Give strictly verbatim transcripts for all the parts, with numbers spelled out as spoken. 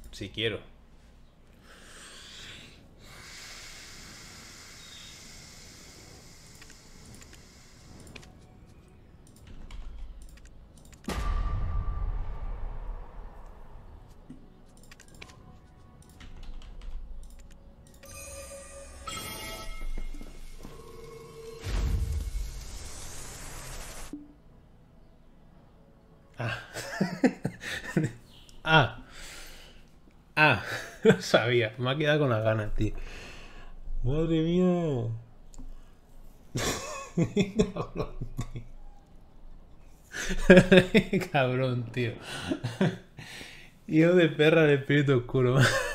Si quiero. Ah. Ah. Ah. Lo sabía. Me ha quedado con las ganas, tío. Madre mía. Cabrón, tío. Cabrón, tío. Hijo de perra del espíritu oscuro.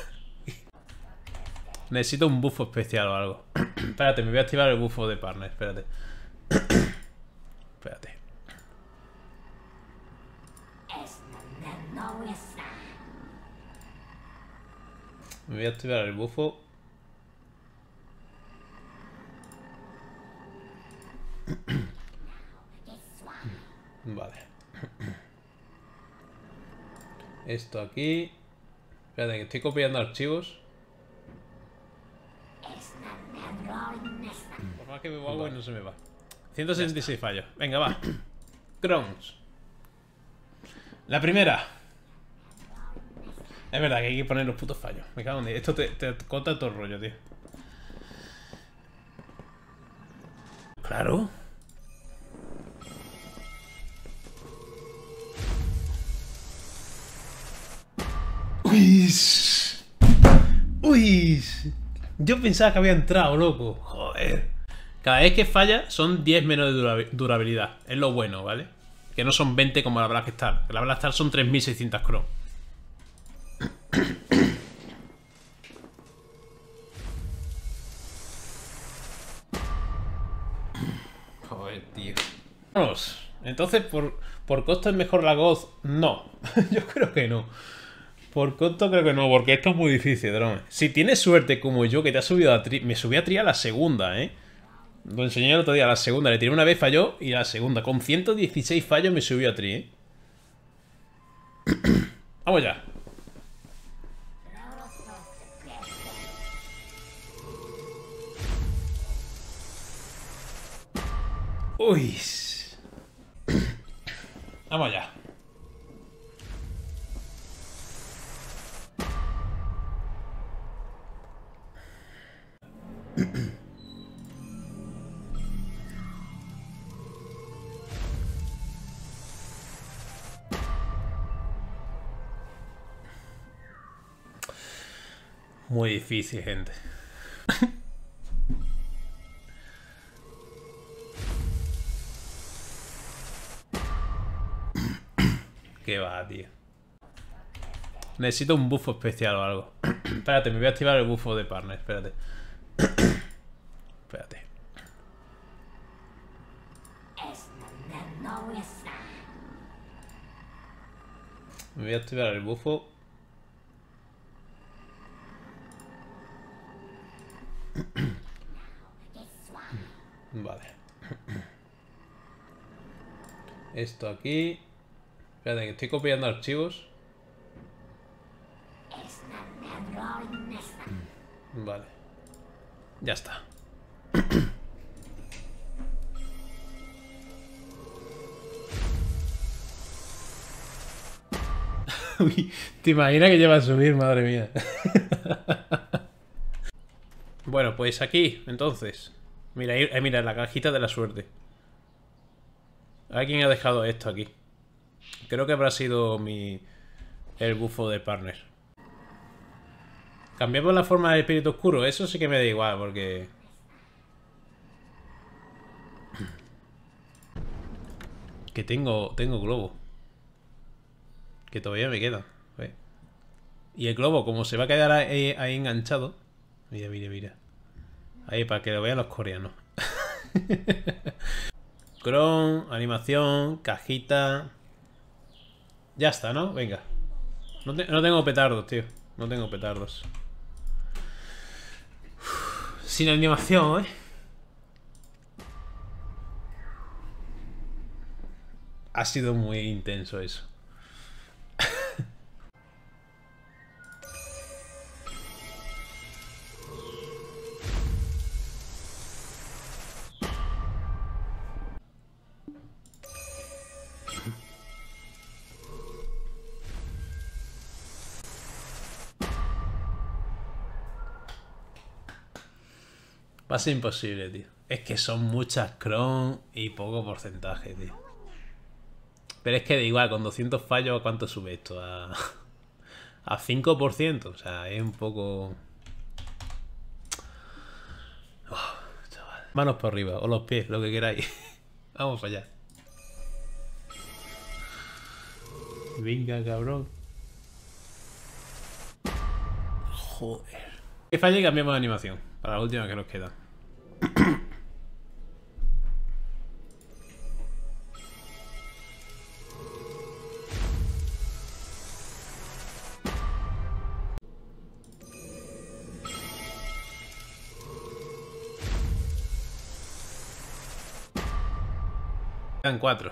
Necesito un bufo especial o algo. Espérate, me voy a activar el bufo de partner. Espérate. Espérate. Me voy a activar el bufo. Vale. Esto aquí. Espérate, que estoy copiando archivos. Por más que me hago y no se me va. ciento sesenta y seis fallos. Venga, va. Crons. La primera. Es verdad que hay que poner los putos fallos. Me cago en Dios. Esto te, te corta todo el rollo, tío. Claro. Uy. Uy. Yo pensaba que había entrado, loco. Joder. Cada vez que falla son diez menos de durabilidad. Es lo bueno, ¿vale? Que no son veinte como la Black Star. La Black Star son tres mil seiscientos cron. Joder, tío. Vamos. Entonces, ¿por, por costo es mejor la Ghost? No. Yo creo que no. Por costo creo que no, porque esto es muy difícil, drone. Si tienes suerte como yo, que te has subido a tri... Me subí a tri a la segunda, ¿eh? Lo enseñé el otro día, a la segunda. Le tiré una vez, falló, y a la segunda. Con ciento dieciséis fallos me subí a tri, ¿eh? Vamos ya. Uy. Vamos ya. Muy difícil, gente. Qué va, tío. Necesito un bufo especial o algo. Espérate, me voy a activar el bufo de partner. Espérate. Espérate. Me voy a activar el bufo. Vale. Esto aquí. Espérate, que estoy copiando archivos. Vale. Ya está. Uy, ¿te imaginas que lleva a subir? Madre mía. Bueno, pues aquí, entonces. Mira, ahí, eh, mira, la cajita de la suerte. A ver quién ha dejado esto aquí. Creo que habrá sido mi... el bufo de partner. Cambiamos la forma del espíritu oscuro. Eso sí que me da igual, porque... Que tengo, tengo globo. Que todavía me queda. ¿Ves? Y el globo, como se va a quedar ahí, ahí enganchado. Mira, mira, mira. Ahí, para que lo vean los coreanos. Cron, animación, cajita. Ya está, ¿no? Venga. No, te, no tengo petardos, tío. No tengo petardos. Uf, sin animación, ¿eh? Ha sido muy intenso eso. Va a ser imposible, tío. Es que son muchas cron y poco porcentaje, tío. Pero es que da igual, con doscientos fallos, ¿a cuánto sube esto? A, a cinco por ciento. O sea, es un poco... Oh, chaval. Manos por arriba, o los pies, lo que queráis. Vamos para allá. Venga, cabrón. Joder. Que falle y cambiamos de animación. Para la última que nos queda. Quedan cuatro.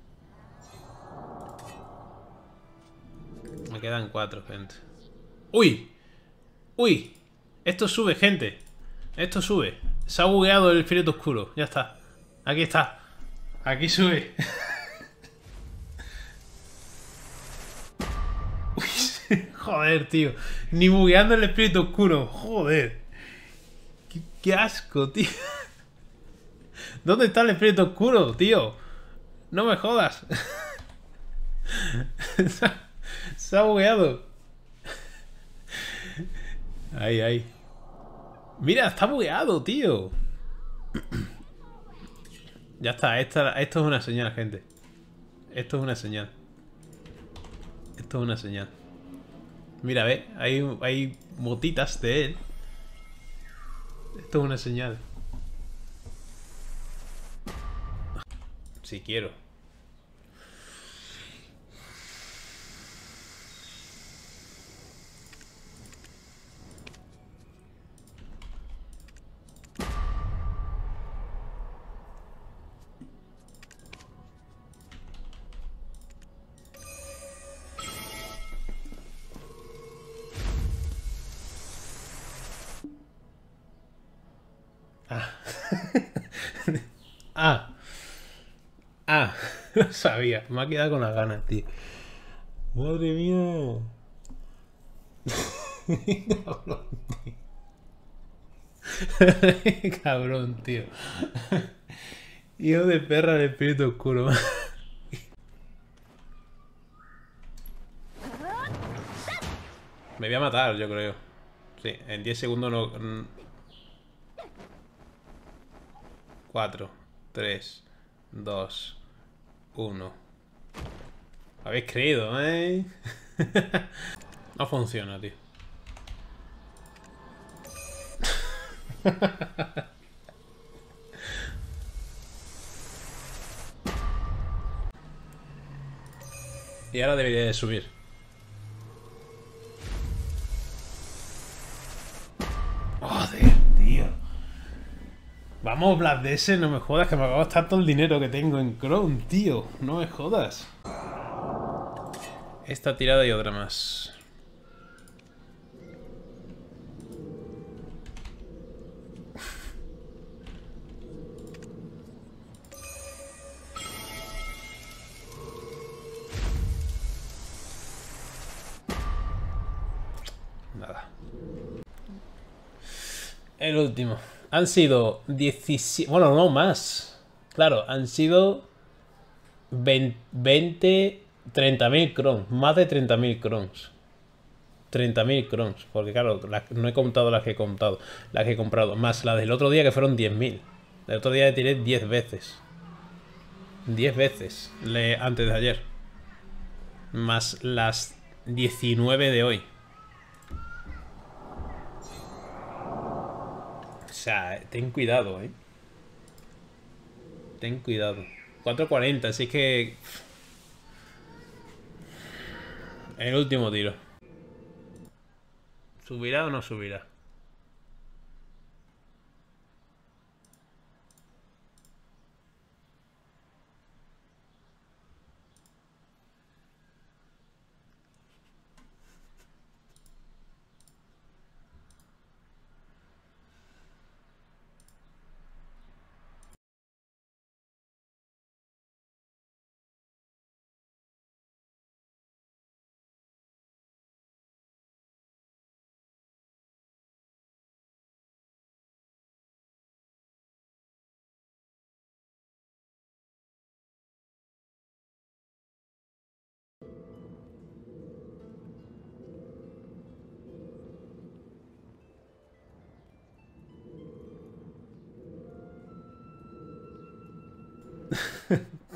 Me quedan cuatro, gente. ¡Uy! ¡Uy! Esto sube, gente. Esto sube. Se ha bugueado el espíritu oscuro. Ya está. Aquí está. Aquí sube. Uy, joder, tío. Ni bugueando el espíritu oscuro. Joder. Qué, qué asco, tío. ¿Dónde está el espíritu oscuro, tío? No me jodas. Se ha bugueado. Ahí, ahí. Mira, está bugueado, tío. Ya está, esta, esto es una señal, gente. Esto es una señal. Esto es una señal. Mira, ve, hay, hay motitas de él. Esto es una señal. Si quiero. Ah. Ah. Ah. Lo sabía. Me ha quedado con las ganas, tío. Madre mía. Cabrón, tío. Cabrón, tío. Hijo de perra del espíritu oscuro. Me voy a matar, yo creo. Sí, en diez segundos no... cuatro, tres, dos, uno. ¿Habéis creído, eh? No funciona, tío. Y ahora debería de subir. Joder, tío. Vamos, Black D S, no me jodas, que me acabo de gastar todo el dinero que tengo en Chrome, tío. No me jodas. Esta tirada y otra más. Nada. El último. Han sido diecisiete... Bueno, no más. Claro, han sido veinte... treinta mil crons. Más de treinta mil crons. treinta mil crons. Porque claro, las- no he contado las que he contado. Las que he comprado. Más las del otro día que fueron diez mil. El otro día le tiré diez veces. diez veces. Le, antes de ayer. Más las diecinueve de hoy. O sea, ten cuidado, eh. Ten cuidado. cuatro cuarenta, así que... El último tiro. ¿Subirá o no subirá?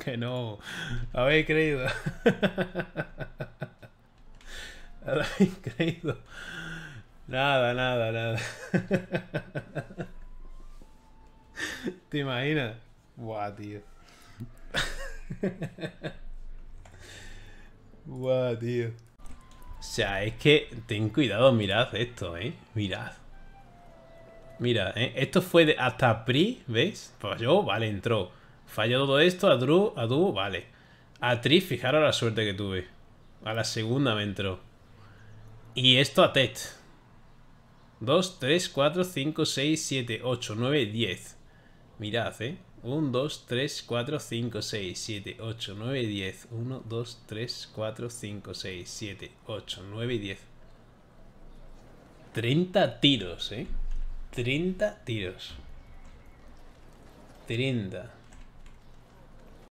Que no. Habéis creído. Habéis creído. Nada, nada, nada. ¿Te imaginas? Buah, tío. Buah, tío. O sea, es que ten cuidado, mirad esto, ¿eh? Mirad. Mira, ¿eh? Esto fue de hasta Pri, ¿veis? Falló, vale, entró. Falló todo esto, a Drew, a Drew, vale. A Tri, fijaros la suerte que tuve. A la segunda me entró. Y esto a Tet. dos, tres, cuatro, cinco, seis, siete, ocho, nueve, diez. Mirad, ¿eh? uno, dos, tres, cuatro, cinco, seis, siete, ocho, nueve, diez. uno, dos, tres, cuatro, cinco, seis, siete, ocho, nueve y diez. treinta tiros, ¿eh? treinta tiros. treinta.